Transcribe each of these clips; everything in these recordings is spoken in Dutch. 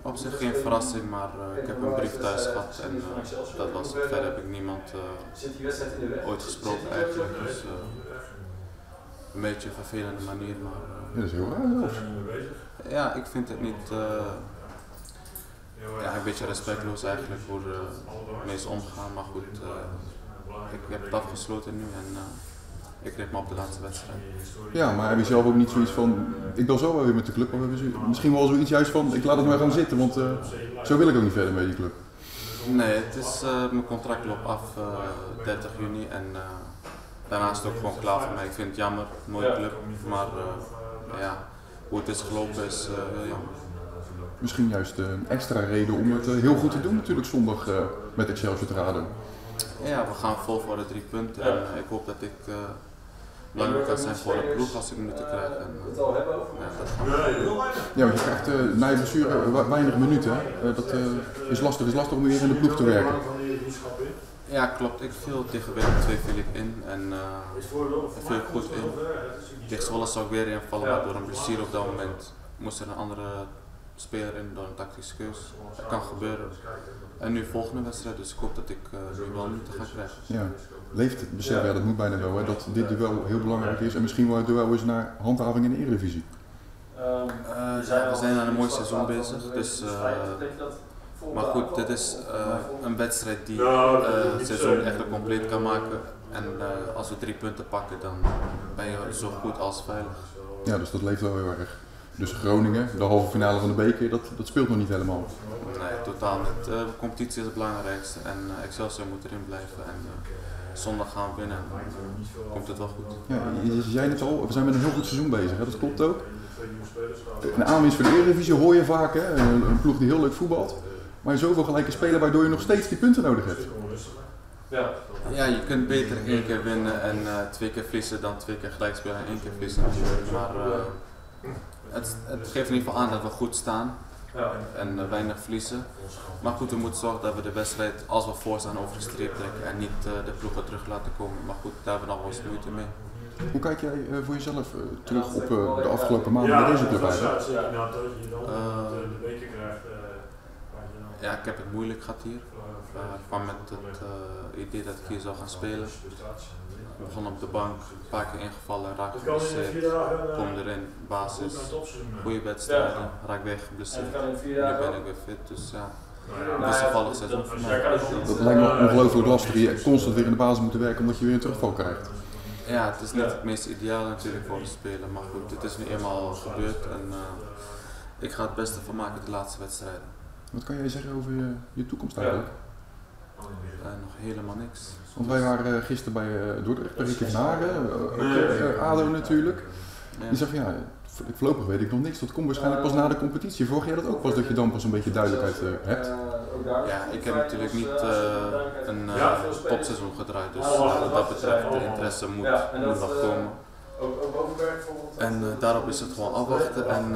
Op zich geen verrassing, maar ik heb een brief thuis gehad en dat was het. Verder heb ik niemand ooit gesproken eigenlijk. Dus een beetje een vervelende manier, maar... Ja, dat is heel raar zelfs. Ja, ik vind het niet... ja, een beetje respectloos eigenlijk hoe de mensen omgaan, maar goed. Ik heb het afgesloten nu en ik richt me op de laatste wedstrijd. Ja, maar heb je zelf ook niet zoiets van, ik wil zo wel weer met de club, of hebben ze misschien wel zoiets juist van, ik laat het maar gaan zitten, want zo wil ik ook niet verder met die club. Nee, het is, mijn contract loopt af 30 juni en daarna is het ook gewoon klaar voor mij. Ik vind het jammer, een mooie club, maar ja, hoe het is gelopen is heel jammer. Misschien juist een extra reden om het heel goed te doen natuurlijk zondag met Excelsior te raden. Ja, we gaan vol voor de 3 punten en ik hoop dat ik belangrijk kan zijn voor de ploeg als ik minuten krijg. En, ja, dat gaan we. Ja, want je krijgt na je blessure weinig minuten. Dat is lastig om weer in de ploeg te werken. Ja, klopt. Ik viel tegen Willem II viel ik in en daar viel ik goed in. Tegen Zwolle zou ik weer invallen, maar door een blessure op dat moment moest er een andere speler in door een tactische keus. Dat kan gebeuren. En nu volgende wedstrijd, dus ik hoop dat ik nu wel minuten ga krijgen. Ja, leeft het besef, ja dat moet bijna wel, hè, dat dit duel heel belangrijk is en misschien wel het duel is naar handhaving in de Eredivisie. We zijn aan een mooi seizoen bezig, dus, maar goed, dit is een wedstrijd die het seizoen echt compleet kan maken. En als we 3 punten pakken, dan ben je zo goed als veilig. Ja, dus dat leeft wel heel erg. Dus Groningen, de halve finale van de beker, dat speelt nog niet helemaal. Nee, totaal niet. De competitie is het belangrijkste en Excelsior moet erin blijven. En zondag gaan we winnen en dan komt het wel goed. Ja, je zei net al, we zijn met een heel goed seizoen bezig, hè? Dat klopt ook. Een aanwinst voor de Eredivisie hoor je vaak, hè? Een ploeg die heel leuk voetbalt. Maar zoveel gelijke spelen waardoor je nog steeds die punten nodig hebt. Ja, je kunt beter 1 keer winnen en 2 keer verliezen dan 2 keer gelijk spelen en 1 keer verliezen natuurlijk. Maar het geeft in ieder geval aan dat we goed staan en weinig verliezen. Maar goed, we moeten zorgen dat we de wedstrijd als we voor staan over de streep trekken en niet de ploegen terug laten komen. Maar goed, daar hebben we nog wel eens moeite mee. Hoe kijk jij voor jezelf terug op de afgelopen maanden bij deze club eigenlijk? Ja, ik heb het moeilijk gehad hier. Ik kwam met het idee dat ik hier zou gaan spelen. Ik begon op de bank, een paar keer ingevallen, raak geblesseerd, kom erin, basis, goede wedstrijden, raak weer geblesseerd. Nu ben ik weer fit, dus ja, het is een wisselvallig seizoen voor mij. Dat lijkt me ongelooflijk lastig, je constant weer in de basis moet werken omdat je weer een terugval krijgt. Ja, het is niet het meest ideaal natuurlijk voor de speler, maar goed, het is nu eenmaal gebeurd en ik ga het beste van maken de laatste wedstrijden. Wat kan jij zeggen over je toekomst eigenlijk? Nog helemaal niks. Want wij waren gisteren bij Dordrecht, bij Ricky van Haren, ADO natuurlijk. Die zegt van ja, voorlopig weet ik nog niks, dat komt waarschijnlijk pas na de competitie. Volg jij dat ook pas, dat je dan pas een beetje duidelijkheid hebt? Ja, ik heb natuurlijk niet een topseizoen gedraaid, dus wat dat betreft de interesse moet nog komen. En daarop is het gewoon afwachten en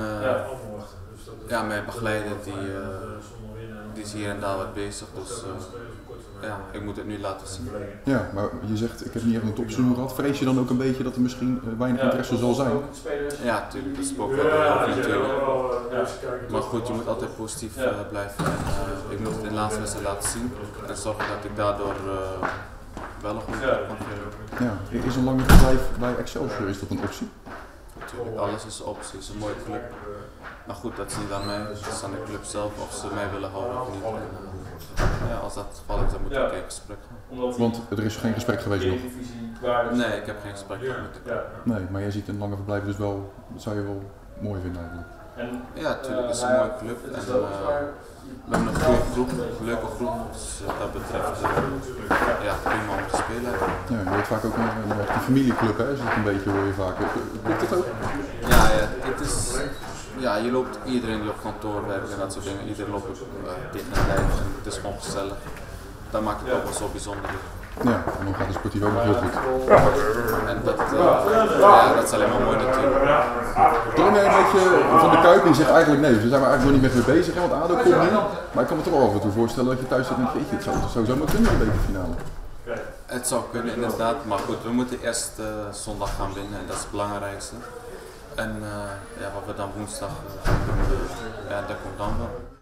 ja, mijn begeleider die is hier en daar wat bezig, dus ja, ik moet het nu laten zien. Ja, maar je zegt ik heb niet echt een topseizoen gehad. Vrees je dan ook een beetje dat er misschien weinig interesse zal zijn? Ja, natuurlijk, dat spook wel over natuurlijk. Maar goed, je moet altijd positief blijven en ik moet het in de laatste wedstrijd laten zien en zorgen dat ik daardoor wel een goede club kan vinden. Ja, is een lange verblijf bij Excelsior, is dat een optie? Natuurlijk, alles is een optie, het is een mooie club. Maar goed, dat is niet aan mij, het is aan de club zelf of ze mij willen houden of niet. En, ja, als dat het geval is, dan moet ik in gesprek gaan. Want er is geen gesprek geweest nog? Nee, ik heb geen gesprek gehad met de club. Nee, maar jij ziet een lange verblijf dus wel, dat zou je wel mooi vinden eigenlijk? Ja, natuurlijk, het is een mooie club en we hebben een goede groep, een leuke groep, dus wat dat betreft ja, prima om te spelen. Ja, je hoort vaak ook een familieclub, hè? Is het een beetje, hoor je vaak. Klopt dat ook? Ja, het is, ja, je loopt iedereen die op kantoor werkt en dat soort dingen, iedereen loopt dit naar lijf en het is gewoon gezellig. Dat maakt het ook wel zo bijzonder. Ja, en dan gaat de sportief ook nog heel goed. En dat, ja, dat is alleen maar mooi natuurlijk. Droom jij een beetje van de Kuip? Je zegt eigenlijk nee, dus daar zijn we eigenlijk nog niet meer mee bezig, hè, want ADO komt niet. Maar ik kan me toch wel af en toe voorstellen dat je thuis zit en denkt, het zou zomaar kunnen in de bekerfinale. Het zou kunnen inderdaad, maar goed, we moeten eerst zondag gaan winnen en dat is het belangrijkste. En ja, wat we dan woensdag gaan doen, ja, dat komt dan wel.